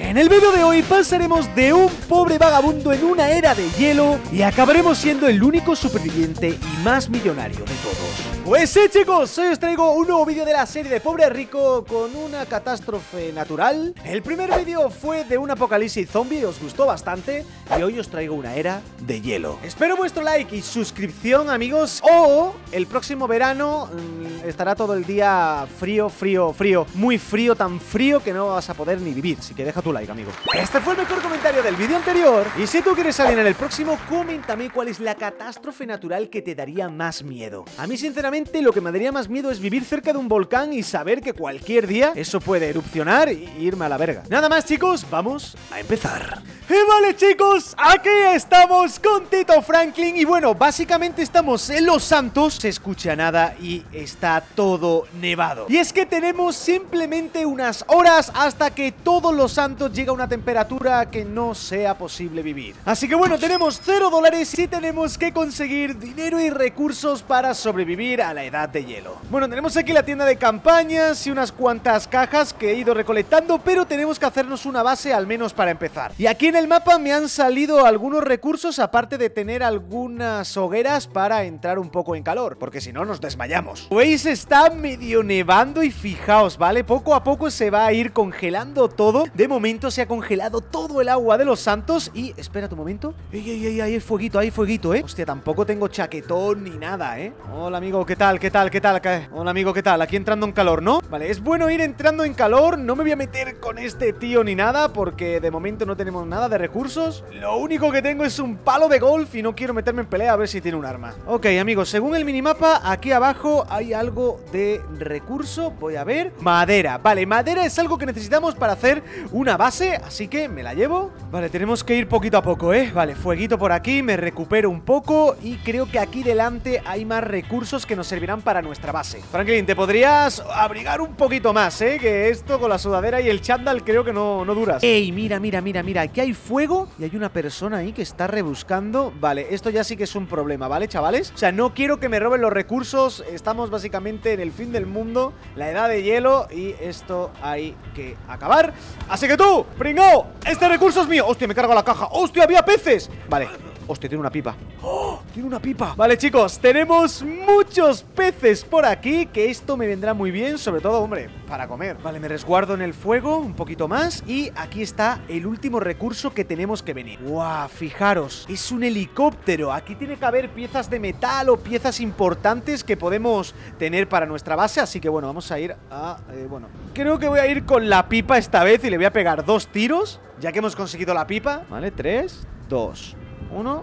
En el vídeo de hoy pasaremos de un pobre vagabundo en una era de hielo y acabaremos siendo el único superviviente y más millonario de todos. Pues sí, chicos, hoy os traigo un nuevo vídeo de la serie de Pobre Rico con una catástrofe natural. El primer vídeo fue de un apocalipsis zombie, os gustó bastante, y hoy os traigo una era de hielo. Espero vuestro like y suscripción, amigos, o el próximo verano estará todo el día frío, muy frío, tan frío que no vas a poder ni vivir, así que deja tu like, amigo. Este fue el mejor comentario del vídeo anterior, y si tú quieres salir en el próximo, coméntame cuál es la catástrofe natural que te daría más miedo. A mí, sinceramente, lo que me daría más miedo es vivir cerca de un volcán y saber que cualquier día eso puede erupcionar e irme a la verga. Nada más, chicos, vamos a empezar. Y vale, chicos, aquí estamos con Tito Franklin y bueno, básicamente estamos en Los Santos, se escucha nada y está todo nevado. Y es que tenemos simplemente unas horas hasta que todos Los Santos llega a una temperatura que no sea posible vivir. Así que bueno, tenemos $0 y tenemos que conseguir dinero y recursos para sobrevivir a la edad de hielo. Bueno, tenemos aquí la tienda de campañas y unas cuantas cajas que he ido recolectando, pero tenemos que hacernos una base al menos para empezar. Y aquí en el mapa me han salido algunos recursos, aparte de tener algunas hogueras para entrar un poco en calor, porque si no nos desmayamos. ¿Veis? Está medio nevando y fijaos, ¿vale? Poco a poco se va a ir congelando todo. De momento se ha congelado todo el agua de Los Santos y... espérate un momento. ¡Ey! Hay fueguito, ¿eh? Hostia, tampoco tengo chaquetón ni nada, ¿eh? Hola, amigo, ¿qué tal? Hola, amigo, ¿qué tal? Aquí entrando en calor, ¿no? Vale, es bueno ir entrando en calor. No me voy a meter con este tío ni nada, porque de momento no tenemos nada de recursos. Lo único que tengo es un palo de golf y no quiero meterme en pelea a ver si tiene un arma. Ok, amigos, según el minimapa, aquí abajo hay algo de recurso. Voy a ver. Madera. Vale, madera es algo que necesitamos para hacer una base, así que me la llevo. Vale, tenemos que ir poquito a poco, ¿eh? Vale, fueguito por aquí, me recupero un poco y creo que aquí delante hay más recursos que nos servirán para nuestra base. Franklin, te podrías abrigar un poquito más, ¿eh? Que esto con la sudadera y el chándal creo que no duras. Ey, mira, aquí hay fuego y hay una persona ahí que está rebuscando. Vale, esto ya sí que es un problema, ¿vale, chavales? O sea, no quiero que me roben los recursos. Estamos básicamente en el fin del mundo, la edad de hielo, y esto hay que acabar. Así que tú, pringao, este recurso es mío. Hostia, me cargo la caja. Hostia, había peces. Vale. Hostia, tiene una pipa. ¡Oh! Tiene una pipa. Vale, chicos, tenemos muchos peces por aquí, que esto me vendrá muy bien, sobre todo, hombre, para comer. Vale, me resguardo en el fuego un poquito más y aquí está el último recurso que tenemos que venir. ¡Guau! Fijaros, es un helicóptero. Aquí tiene que haber piezas de metal o piezas importantes que podemos tener para nuestra base, así que bueno, vamos a ir a... bueno, creo que voy a ir con la pipa esta vez y le voy a pegar 2 tiros, ya que hemos conseguido la pipa. Vale, 3, 2... 1.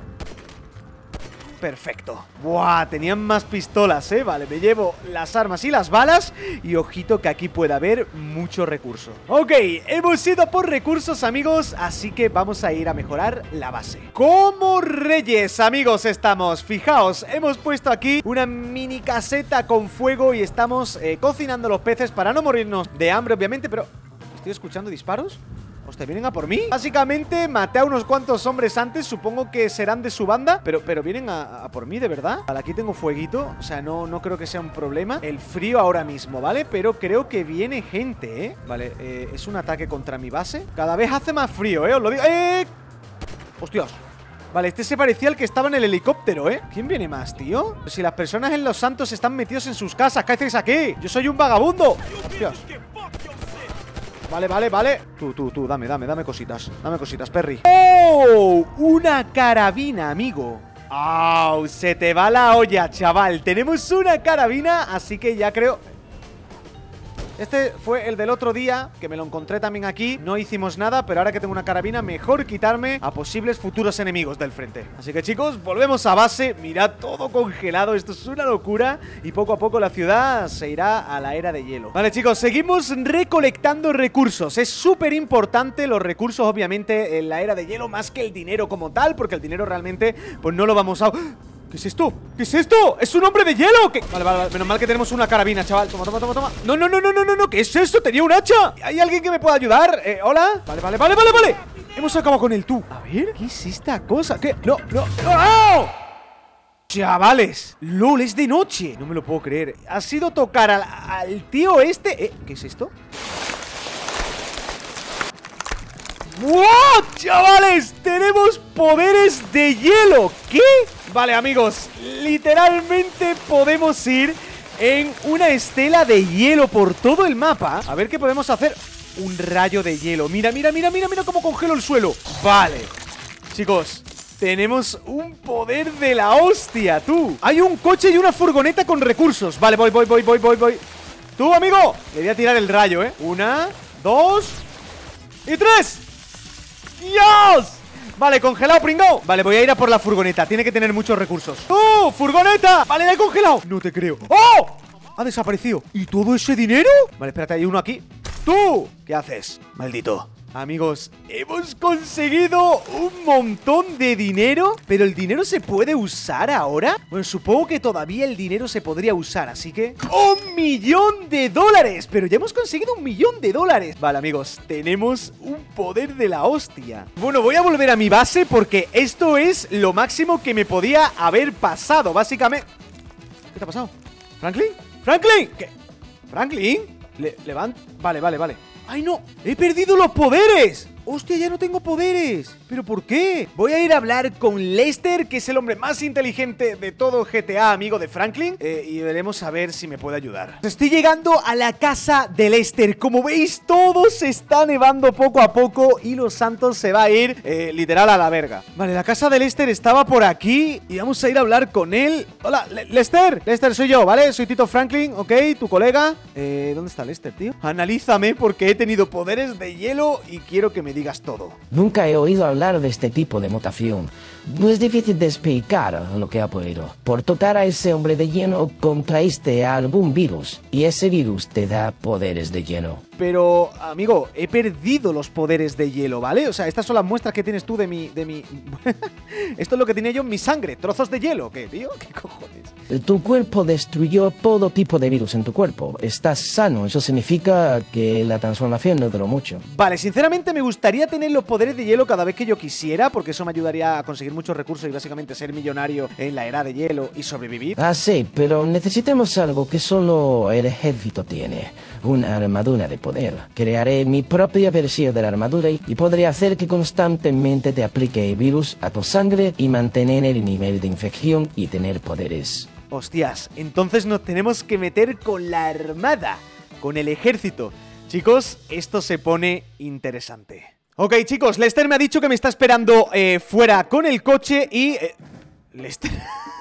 Perfecto. Buah, tenían más pistolas, Vale, me llevo las armas y las balas. Y ojito que aquí puede haber mucho recurso. Ok, hemos ido por recursos, amigos, así que vamos a ir a mejorar la base. Como reyes, amigos, estamos. Fijaos, hemos puesto aquí una mini caseta con fuego y estamos cocinando los peces para no morirnos de hambre, obviamente. Pero, ¿estoy escuchando disparos? Hostia, ¿vienen a por mí? Básicamente maté a unos cuantos hombres antes, supongo que serán de su banda, pero vienen a por mí, ¿de verdad? Vale, aquí tengo fueguito, o sea, no creo que sea un problema el frío ahora mismo, ¿vale? Pero creo que viene gente, ¿eh? Vale, es un ataque contra mi base. Cada vez hace más frío, os lo digo. ¡Hostias! Vale, este se parecía al que estaba en el helicóptero, ¿eh? ¿Quién viene más, tío? Si las personas en Los Santos están metidos en sus casas, ¿qué hacéis aquí? ¡Yo soy un vagabundo! ¡Hostias! Vale. Tú, dame cositas. Dame cositas, Perry. ¡Oh! Una carabina, amigo. ¡Oh! Se te va la olla, chaval. Tenemos una carabina, así que ya creo... Este fue el del otro día, que me lo encontré también aquí. No hicimos nada, pero ahora que tengo una carabina, mejor quitarme a posibles futuros enemigos del frente. Así que, chicos, volvemos a base. Mirad, todo congelado, esto es una locura. Y poco a poco la ciudad se irá a la era de hielo. Vale, chicos, seguimos recolectando recursos. Es súper importante los recursos, obviamente, en la era de hielo, más que el dinero como tal, porque el dinero realmente, pues no lo vamos a... ¿Qué es esto? ¿Qué es esto? ¡Es un hombre de hielo! ¿Qué? Vale, menos mal que tenemos una carabina, chaval. Toma. No, ¿qué es esto? Tenía un hacha. ¿Hay alguien que me pueda ayudar? ¿Hola? Vale. Hemos acabado con el tú. A ver, ¿qué es esta cosa? ¿Qué? No. ¡Oh! Chavales, LOL, es de noche. No me lo puedo creer. Ha sido tocar al tío este. ¿Qué es esto? ¡What! Chavales, tenemos poderes de hielo. ¿Qué? Vale, amigos, literalmente podemos ir en una estela de hielo por todo el mapa. A ver qué podemos hacer. Un rayo de hielo. Mira, mira, mira, mira, mira cómo congelo el suelo. Vale, chicos, tenemos un poder de la hostia, tú. Hay un coche y una furgoneta con recursos. Vale, voy. Tú, amigo, le voy a tirar el rayo, ¿eh? 1, 2 y 3. ¡Dios! Vale, congelado, pringao. Vale, voy a ir a por la furgoneta. Tiene que tener muchos recursos. ¡Oh, furgoneta! Vale, la he congelado. No te creo. ¡Oh! Ha desaparecido. ¿Y todo ese dinero? Vale, espérate, hay uno aquí. ¡Tú! ¿Qué haces? Maldito. Amigos, hemos conseguido un montón de dinero. ¿Pero el dinero se puede usar ahora? Bueno, supongo que todavía el dinero se podría usar, así que... $1.000.000. Pero ya hemos conseguido $1.000.000. Vale, amigos, tenemos un poder de la hostia. Bueno, voy a volver a mi base porque esto es lo máximo que me podía haber pasado, básicamente. ¿Qué te ha pasado? ¿Franklin? ¿Franklin? ¿Qué? ¿Franklin? Levanta. Vale. ¡Ay, no! ¡He perdido los poderes! ¡Hostia, ya no tengo poderes! ¿Pero por qué? Voy a ir a hablar con Lester, que es el hombre más inteligente de todo GTA, amigo de Franklin, y veremos a ver si me puede ayudar. Estoy llegando a la casa de Lester. Como veis, todo se está nevando poco a poco y Los Santos se va a ir, literal, a la verga. Vale, la casa de Lester estaba por aquí y vamos a ir a hablar con él. Hola, Lester. Lester, soy yo, ¿vale? Soy Tito Franklin, ok, tu colega. ¿Dónde está Lester, tío? Analízame porque he tenido poderes de hielo y quiero que me digas todo. Nunca he oído hablar de este tipo de mutación. No es difícil de explicar lo que ha ocurrido. Por tocar a ese hombre de hielo, contraíste algún virus, y ese virus te da poderes de hielo. Pero, amigo, he perdido los poderes de hielo, ¿vale? O sea, estas son las muestras que tienes tú de mi... Esto es lo que tenía yo en mi sangre, trozos de hielo. ¿Qué, tío? ¿Qué cojones? Tu cuerpo destruyó todo tipo de virus en tu cuerpo. Estás sano, eso significa que la transformación no duró mucho. Vale, sinceramente me gustaría tener los poderes de hielo cada vez que yo quisiera, porque eso me ayudaría a conseguir muchos recursos y básicamente ser millonario en la era de hielo y sobrevivir. Ah, sí, pero necesitamos algo que solo el ejército tiene. Una armadura de poder. Crearé mi propia versión de la armadura y podré hacer que constantemente te aplique el virus a tu sangre y mantener el nivel de infección y tener poderes. Hostias, entonces nos tenemos que meter con la armada, con el ejército. Chicos, esto se pone interesante. Ok, chicos, Lester me ha dicho que me está esperando fuera con el coche y... Lester...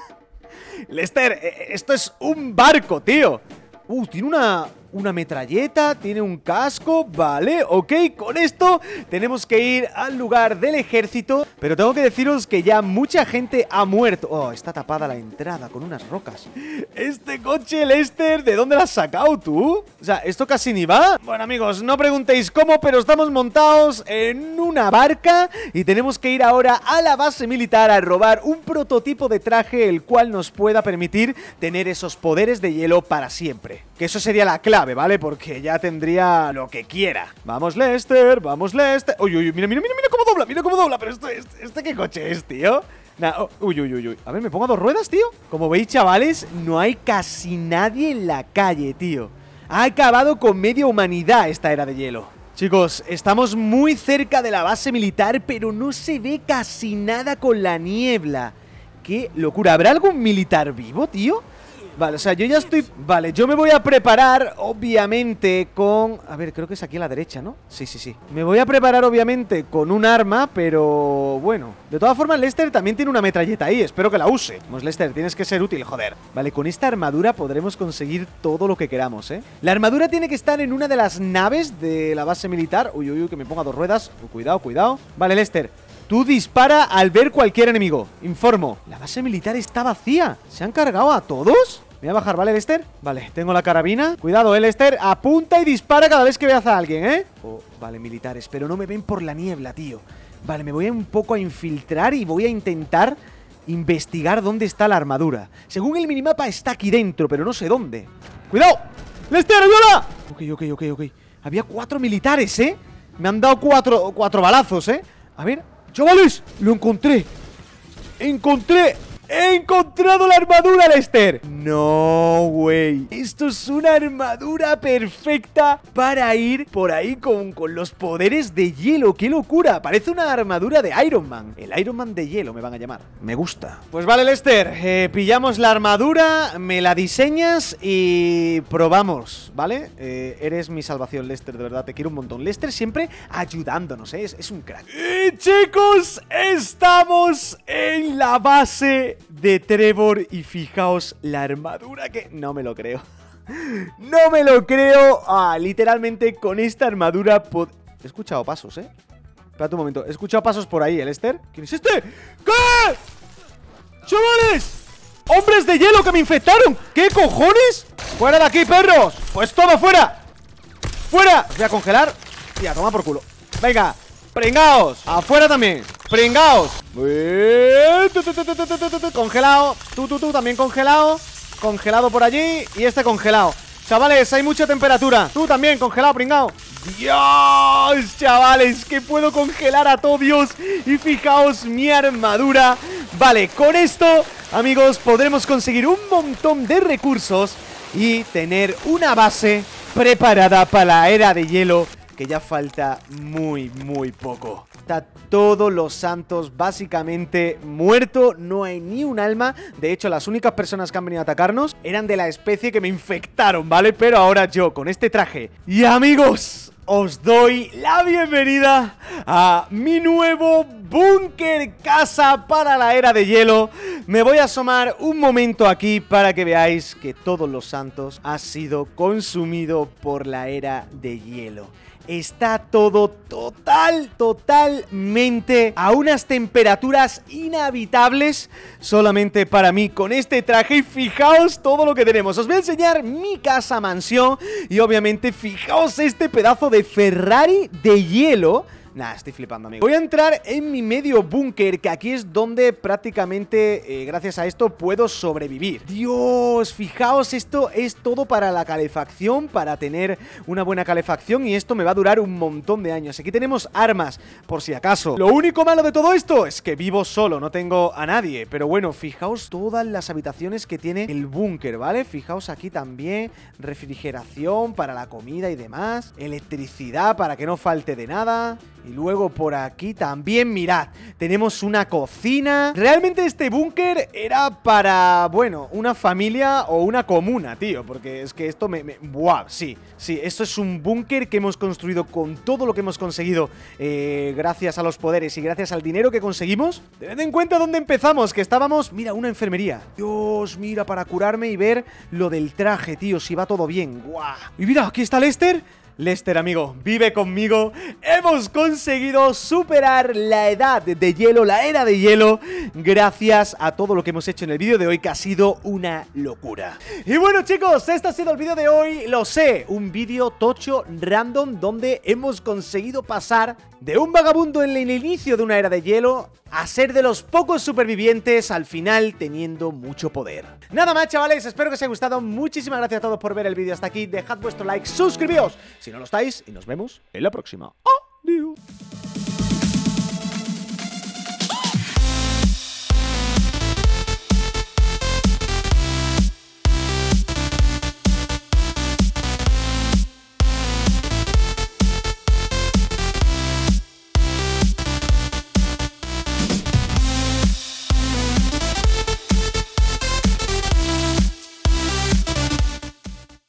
Lester, esto es un barco, tío. Tiene una metralleta, tiene un casco, vale, ok, con esto tenemos que ir al lugar del ejército, pero tengo que deciros que ya mucha gente ha muerto. Oh, está tapada la entrada con unas rocas. Este coche, Lester, ¿de dónde lo has sacado tú? O sea, esto casi ni va. Bueno, amigos, no preguntéis cómo, pero estamos montados en una barca y tenemos que ir ahora a la base militar a robar un prototipo de traje el cual nos pueda permitir tener esos poderes de hielo para siempre. Que eso sería la clave, ¿vale? Porque ya tendría lo que quiera. Vamos, Lester, vamos, Lester. Uy, mira cómo dobla, pero ¿este qué coche es, tío? Uy. A ver, ¿me pongo a 2 ruedas, tío? Como veis, chavales, no hay casi nadie en la calle, tío. Ha acabado con media humanidad esta era de hielo. Chicos, estamos muy cerca de la base militar, pero no se ve casi nada con la niebla. ¡Qué locura! ¿Habrá algún militar vivo, tío? Vale, o sea, yo ya estoy... Vale, yo me voy a preparar, obviamente, con... A ver, creo que es aquí a la derecha, ¿no? Sí. Me voy a preparar, obviamente, con un arma, pero... Bueno, de todas formas, Lester también tiene una metralleta ahí. Espero que la use. Vamos, Lester, tienes que ser útil, joder. Vale, con esta armadura podremos conseguir todo lo que queramos, ¿eh? La armadura tiene que estar en una de las naves de la base militar. Uy, que me ponga 2 ruedas. Cuidado. Vale, Lester, tú dispara al ver cualquier enemigo. Informo. La base militar está vacía. ¿Se han cargado a todos? Me voy a bajar, ¿vale, Lester? Vale, tengo la carabina. Cuidado, Lester. Apunta y dispara cada vez que veas a alguien, ¿eh? Vale, militares, pero no me ven por la niebla, tío. Vale, me voy un poco a infiltrar y voy a intentar investigar dónde está la armadura. Según el minimapa está aquí dentro, pero no sé dónde. ¡Cuidado! ¡Lester, ayuda! Ok. Había 4 militares, ¿eh? Me han dado 4 balazos, ¿eh? A ver, chavales, lo encontré. ¡He encontrado la armadura, Lester! No, güey. Esto es una armadura perfecta para ir por ahí con los poderes de hielo. ¡Qué locura! Parece una armadura de Iron Man. El Iron Man de hielo me van a llamar. Me gusta. Pues vale, Lester. Pillamos la armadura, me la diseñas y probamos, ¿vale? Eres mi salvación, Lester. De verdad, te quiero un montón. Lester siempre ayudándonos, ¿eh? Es un crack. Y chicos, estamos en la base de Trevor y fijaos la armadura que... No me lo creo. No me lo creo. Literalmente con esta armadura He escuchado pasos, Espérate un momento. He escuchado pasos por ahí, Lester. ¿Quién es este? ¿Qué? ¡Chavales! ¡Hombres de hielo que me infectaron! ¿Qué cojones? ¡Fuera de aquí, perros! Pues todo fuera. ¡Fuera! Voy a congelar y a tomar por culo. Venga, pringaos. Afuera también. Pringaos. Congelado. Tú también congelado. Congelado por allí. Y este congelado. Chavales, hay mucha temperatura. Tú también, congelado, pringao. Dios, chavales, que puedo congelar a todo Dios. Y fijaos mi armadura. Vale, con esto, amigos, podremos conseguir un montón de recursos y tener una base preparada para la era de hielo, que ya falta muy poco. Está todos los santos básicamente muerto, no hay ni un alma. De hecho, las únicas personas que han venido a atacarnos eran de la especie que me infectaron, ¿vale? Pero ahora yo, con este traje. Y amigos, os doy la bienvenida a mi nuevo búnker casa para la era de hielo. Me voy a asomar un momento aquí para que veáis que todos los santos ha sido consumido por la era de hielo. Está todo totalmente a unas temperaturas inhabitables solamente para mí con este traje. Y fijaos todo lo que tenemos. Os voy a enseñar mi casa mansión y obviamente fijaos este pedazo de Ferrari de hielo. Nah, estoy flipando, amigo. Voy a entrar en mi medio búnker, que aquí es donde prácticamente, gracias a esto, puedo sobrevivir. Dios, fijaos, esto es todo para la calefacción, para tener una buena calefacción, y esto me va a durar un montón de años. Aquí tenemos armas, por si acaso. Lo único malo de todo esto es que vivo solo, no tengo a nadie. Pero bueno, fijaos todas las habitaciones que tiene el búnker, ¿vale? Fijaos aquí también, refrigeración para la comida y demás, electricidad para que no falte de nada. Y luego por aquí también, mirad, tenemos una cocina. Realmente este búnker era para, bueno, una familia o una comuna, tío. Porque es que esto ¡buah! Sí, esto es un búnker que hemos construido con todo lo que hemos conseguido gracias a los poderes y gracias al dinero que conseguimos. Tened en cuenta dónde empezamos, que estábamos... Mira, una enfermería. Dios, mira, para curarme y ver lo del traje, tío, si va todo bien. ¡Guau! Y mira, aquí está Lester. Lester, amigo, vive conmigo. Hemos conseguido superar la edad de hielo, la era de hielo, gracias a todo lo que hemos hecho en el vídeo de hoy, que ha sido una locura. Y bueno, chicos, este ha sido el vídeo de hoy. Lo sé, un vídeo tocho random donde hemos conseguido pasar de un vagabundo en el inicio de una era de hielo a ser de los pocos supervivientes al final, teniendo mucho poder. Nada más, chavales, espero que os haya gustado. Muchísimas gracias a todos por ver el vídeo hasta aquí. Dejad vuestro like, suscribíos si no lo estáis y nos vemos en la próxima. Adiós.